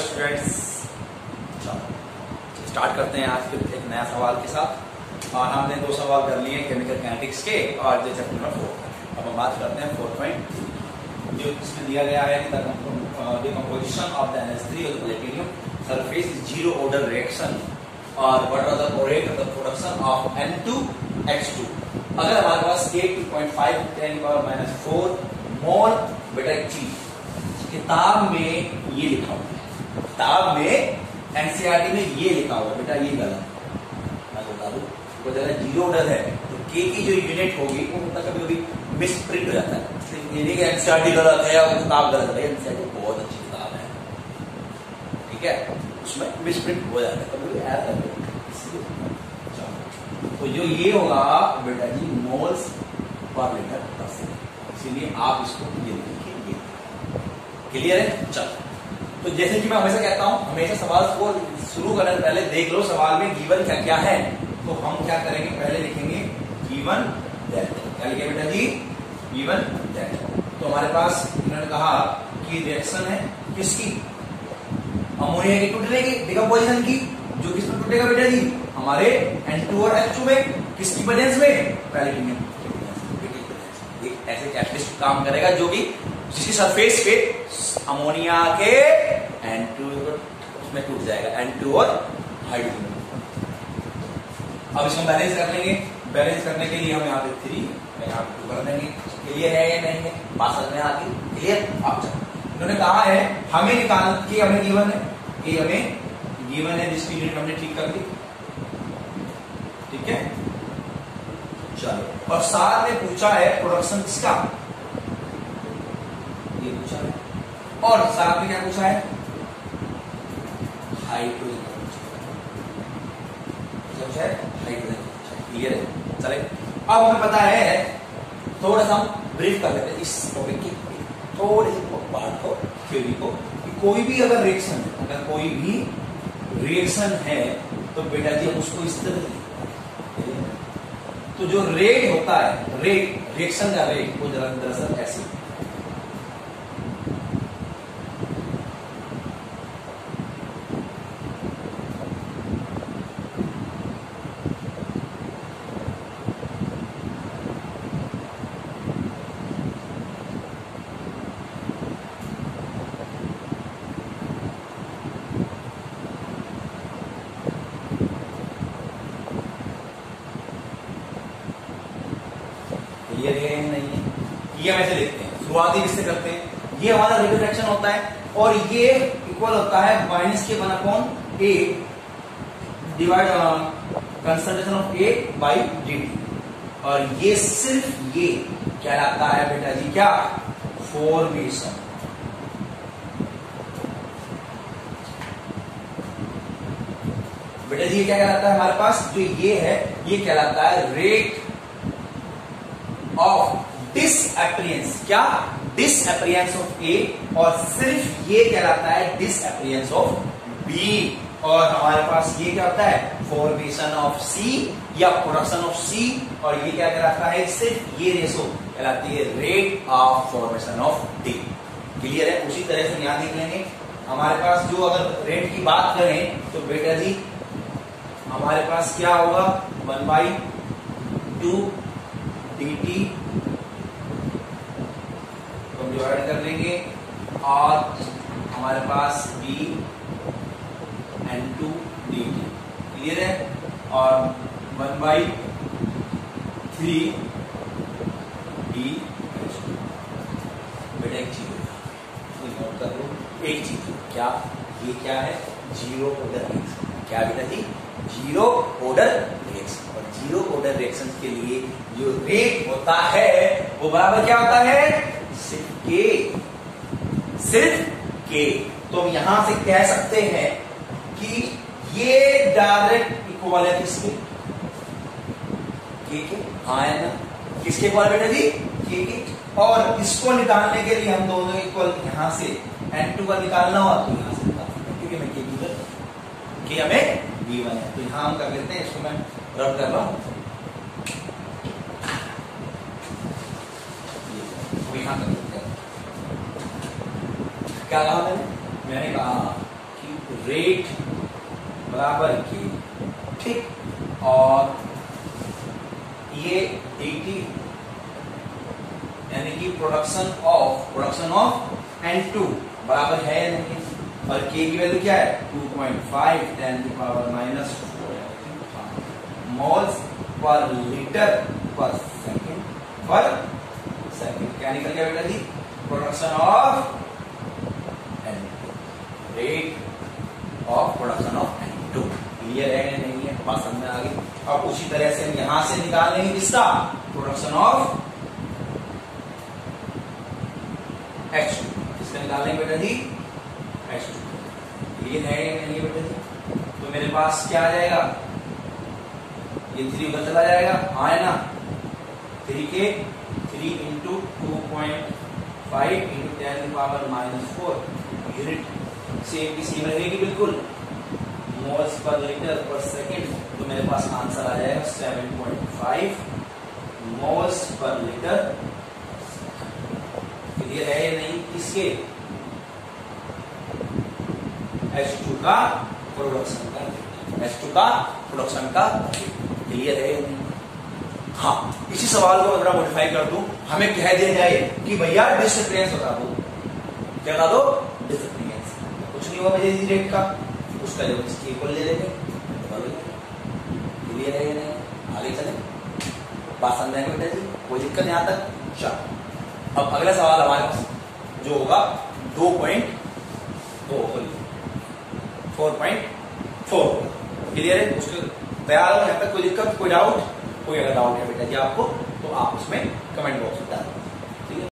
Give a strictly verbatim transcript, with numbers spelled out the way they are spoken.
Students, start करते हैं आज फिर एक नया सवाल के साथ। और हमने दो सवाल कर लिए केमिकल काइनेटिक्स के और जो चैप्टर नंबर फोर। अब हम बात करते हैं फोर पॉइंट जो इसमें दिया गया है the composition of the N H three और platinum surface is zero order reaction और what are the rate of the production of N two H two. अगर हमारे पास a two point five ten power minus four mole बेटा एक चीज किताब में ये लिखा हुआ है, किताब में एनसीईआरटी में ये लिखा हुआ है बेटा, ये गलत। मैं बता दूं तो जरा जीरो ऑर्डर है तो के की जो यूनिट होगी वो मतलब कभी कभी मिस प्रिंट हो जाता है। ये नहीं कि एनसीईआरटी गलत है और किताब गलत है, एनसीईआरटी बहुत अच्छी किताब है, ठीक है, उसमें मिस प्रिंट हो जाता है कभी कभी। तो जो ये होगा बेटा जी moles per litre per second, इसीलिए आप इसको ये लिखिए। क्लियर है? चलो, तो जैसे कि मैं हमेशा कहता हूं, हमेशा सवाल को शुरू करने से पहले देख लो सवाल में गिवन क्या क्या है। तो हम क्या करेंगे, पहले लिखेंगे गिवन दैट। क्या लिखे बेटा जी? Given that. तो हमारे पास इन्होंने कहा कि रिएक्शन है किसकी, अमोनिया की टूटने की, डिकम्पोजिशन की। जो किस में टूटेगा बेटा जी? हमारे एन टू और एच टू में। किसकी प्रेजेंस में? प्लेटिनियम। एक ऐसे कैटलिस्ट काम करेगा जो कि जिसकी सरफेस पे अमोनिया के एन टू उसमें टूट जाएगा, एन टू और हाइड्रोजन। अब इसको बैलेंस कर लेंगे। बैलेंस करने के लिए हम यहाँ पे थ्री यहाँ पे टू कर देंगे। क्लियर है या नहीं है? बात समझ में आती? क्लियर? आप इन्होंने कहा है हमें निकाल के, हमें गिवन है कि हमें गिवन है जिसकी यूनिट हमने ठीक कर दी, ठीक है। चलो, और साथ में पूछा है प्रोडक्शन किसका, ये पूछा है, और साथ में क्या पूछा है? हाइड्रोजन का पूछा है, हाइड्रोजन। क्लियर है? चले, अब हमें पता है, थोड़ा सा हम ब्रीफ कर लेते हैं इस टॉपिक की थोड़ी सी बात को, थ्योरी को, कि कोई भी अगर रिएक्शन है, अगर कोई भी रिएक्शन है तो बेटा जी उसको इस तरह, तो जो रेट होता है, रेट रिएक्शन का रेट वो दरअसल ऐसे ये हम ऐसे लिखते हैं, शुरुआती इससे करते हैं। ये हमारा रेट ऑफ रिएक्शन होता है और ये इक्वल होता है माइनस के one upon a divide concentration of A by D T. और ये सिर्फ ये क्या लगता है बेटा जी? क्या? फॉर्मेशन। बेटा जी ये क्या कहलाता है हमारे पास? जो ये है ये कहलाता है रेट ऑफ डिसअपीयरेंस। क्या? Disappearance of A. और सिर्फ ये कहलाता है डिसअपीयरेंस ऑफ बी। और हमारे पास ये क्या होता है? फॉर्मेशन ऑफ सी या प्रोडक्शन ऑफ सी। और ये क्या कहलाता है? सिर्फ ये रेशो कहलाती है rate of formation of D. Clear है? उसी तरह से यहां देख लेंगे हमारे पास जो अगर रेट की बात करें तो बेटा जी हमारे पास क्या होगा? One by two D T divide कर लेंगे और हमारे पास B N two D T. Clear है? और one by three D H two. बेटा एक चीज नोट कर लो, एक चीज क्या, ये क्या है? Zero order reaction. क्या बेटा जी? Zero order reaction. और जीरो ऑर्डर रिएक्शन के लिए जो रेट होता है वो बराबर क्या होता है? सिर्फ के, सिर्फ के। तो हम यहां से कह सकते हैं कि ये डायरेक्ट इक्वल है किसके? के के। हाँ है ना? किसके इक्वल बेटा जी? के के। और इसको निकालने के लिए हम दोनों इक्वल यहां से एन टू का निकालना हो तो यहां से निकालना, क्योंकि मैं के गिवन के हमें गिवन है। तो यहां हम कर लेते हैं, इसको मैं रब कर रहा हूं, यहां कर लेते हैं। क्या कहा मैंने? मैंने कहा रेट बराबर के, ठीक, और ये एटी यानी कि production of production of N two बराबर है या नहीं, और के की वैल्यू क्या है टू पॉइंट फाइव टेन की power minus four moles per litre per second per second. क्या निकल गया बेटा जी, production of N rate of production of N two. Clear है या नहीं है, बात समझ में आ गई। अब उसी तरह से हम यहां से निकाल लेंगे किसका, प्रोडक्शन ऑफ एच टू, किसका निकाल लेंगे बेटा जी, एच टू। क्लियर है या नहीं है बेटा जी। तो मेरे पास क्या आ जाएगा, ये थ्री उधर चला जाएगा, हाँ है ना, थ्री के three into two point five into ten की power minus four, unit same की सेम रहेगी बिल्कुल, moles per litre per second. तो मेरे पास आंसर आ जाएगा seven point five moles per litre. Clear है या नहीं, इसके एच टू का प्रोडक्शन का, एच टू का प्रोडक्शन का। क्लियर है या नहीं। हाँ, इसी सवाल को मैं मॉडिफाई कर दूं, हमें कह दिया जाए कि भैया डिस्ट्रिक्टेंस बता दो, क्या बता दो, डिस्ट्रिक्टेंस। कुछ नहीं हुआ मुझे रेट का, उसका जो इसकी इक्वल ले लेंगे। क्लियर है या नहीं, आगे चले, बात समझाएंगे बेटा जी, कोई दिक्कत यहाँ तक। चलो अब अगला सवाल हमारे पास जो होगा दो पॉइंट दो फोर पॉइंट फोर। क्लियर है, उसके तैयार हो यहाँ तक, कोई दिक्कत, कोई डाउट, कोई अगर डाउट है बेटा जी आपको तो आप उसमें कमेंट बॉक्स में डाल